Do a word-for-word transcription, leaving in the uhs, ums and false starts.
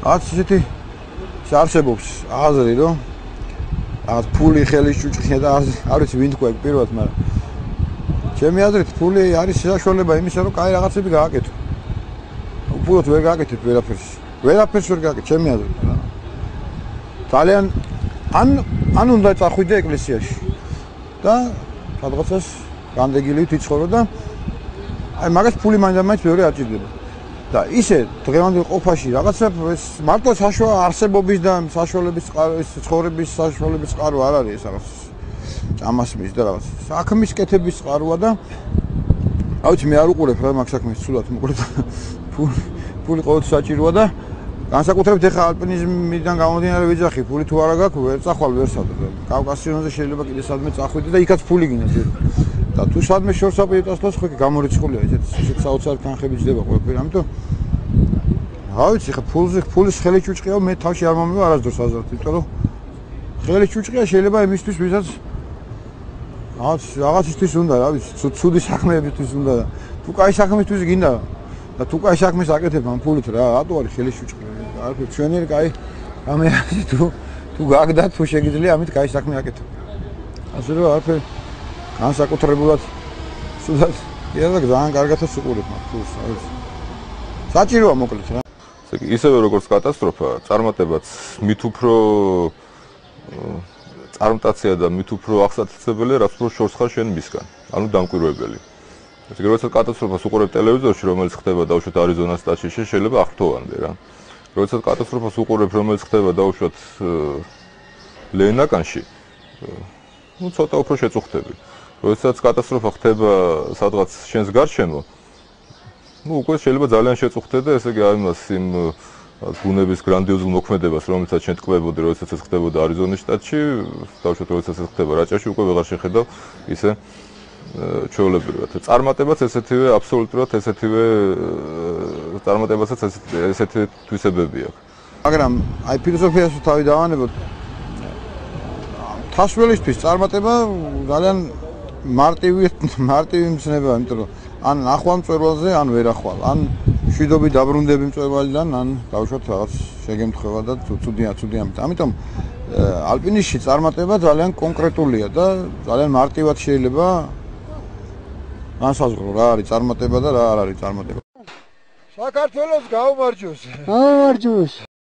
რაც ისეთი არსებობს აზრი რომ რაღაც ფული ხელის ჭუჭხია და არ ვიცი ვინ თქვა პირველად, მაგრამ ჩემი აზრით ფული არის საშუალება იმისა, რომ კაი რაღაცები გააკეთო. უბრალოდ ვერ გააკეთებ ვერაფერს. ვერაფერს ვერ გააკეთებ, ჩემი აზრით. ძალიან ან ან უნდა წახვიდე ეკლესიაში და სადღაცას განდეგილივით იცხოვრო და აი მაგას ფული მაინც მეორე არ ჭირდება. და ისე დღევანდელ ყოფაში რაღაცა მარტო საშუალო არსებობის და საშუალების ცხოვრების საშუალების წყარო არ არის ეს რაღაც ჭამასმის და რაღაც საქმის კეთების წყაროა და რა ვიცი მე არ უყურებ რა მაგ საქმეს სულად მოკლედ ფული ყოველთვის საჭიროა და განსაკუთრებით ეხა ალპინიზმიდან გამომდინარე ვიძახი ფული თუ არა გაქვს ვერ წახვალ ვერ სადღაც კავკასიონზე შეიძლება კიდე სადმე წახვიდე და იქაც ფული გინდა და თუ სადმე შორსაპირი დასვლას ხო გამორიცხულია ესეთ საოცარი თანხები ჯდება ყველაფერი ამიტომ რა ვიცი ხა ფულზე ფულის ხელი ჭუჭყია მე თავში არ მომივა არასდროს აზრად იმიტომ რომ ხელი ჭუჭყია შეიძლება იმისთვის ვისაც რაღაც რაღაცისთვის უნდა რა ვიცი ცუდი საქმეებისთვის უნდა და თუ კაი საქმისთვის გინდა და თუ კაი საქმეს აკეთებ ამ ფულით რა რატო არის ხელი ჭუჭყია არაფერი ჩვენერი კაი რამე არის თუ თუ გაგდა თუ შეგიძლია ამით კაი საქმე აკეთო ასე რომ არაფერი განსაკუთრებულად სულად იარა ძალიან კარგადაც უყურებ მაგ ფულს არის საჭიროა მოკლედ რა ისევე როგორც კატასტროფა წარმატებაც მით უფრო წარმტაცია და მით უფრო აღსატაცებელია რაც უფრო შორს ხარ შენ მისგან ანუ დამკვირვებელი ესე იგი როდესაც კატასტროფას უყურებ ტელევიზორში რომელიც ხდება დაუშვათ არიზონას შტატში შეიძლება აღრთოვანდე რა როდესაც კატასტროფას უყურებ რომელიც ხდება დაუშვათ ლენაკანში ну ცოტა უფრო შეწუხდები როდესაც კატასტროფა ხდება სადღაც შენს გარშემო ну უკვე შეიძლება ძალიან შეწუხდე და ესე იგი აი მას იმ ბუნების გრანდიოზულ მოქმედებას რომელსაც შენ ტკბებოდი როდესაც ეს ხდებოდა არიზონის შტატში დავუშვათ როდესაც ეს ხდება რაჭაში უკვე ვეღარ შეხედავ ისე ჩვეულებრივად წარმატებაც ესეთივე აბსოლუტურად ესეთივე წარმატებასაც ესეთი თვისებები აქვს მაგრამ აი ფილოსოფიას თავი დავანებოთ თასველისთვის წარმატება ძალიან მარტივი მარტივი მცნებაა იმიტომ რომ ან ახვალ მწვერვალზე ან ვერ ახვალ ან შვიდობი დაბრუნდები მწვერვალიდან ან დავუშვათ რაღაც შეგემთხვევა და ცუდია ცუდია ამიტომ ალპინიზმში წარმატება ძალიან კონკრეტულია და ძალიან მარტივად შეიძლება განსაზღვრო რა არის წარმატება და რა არ არის წარმატება საქართველოს გაუმარჯოს გაუმარჯოს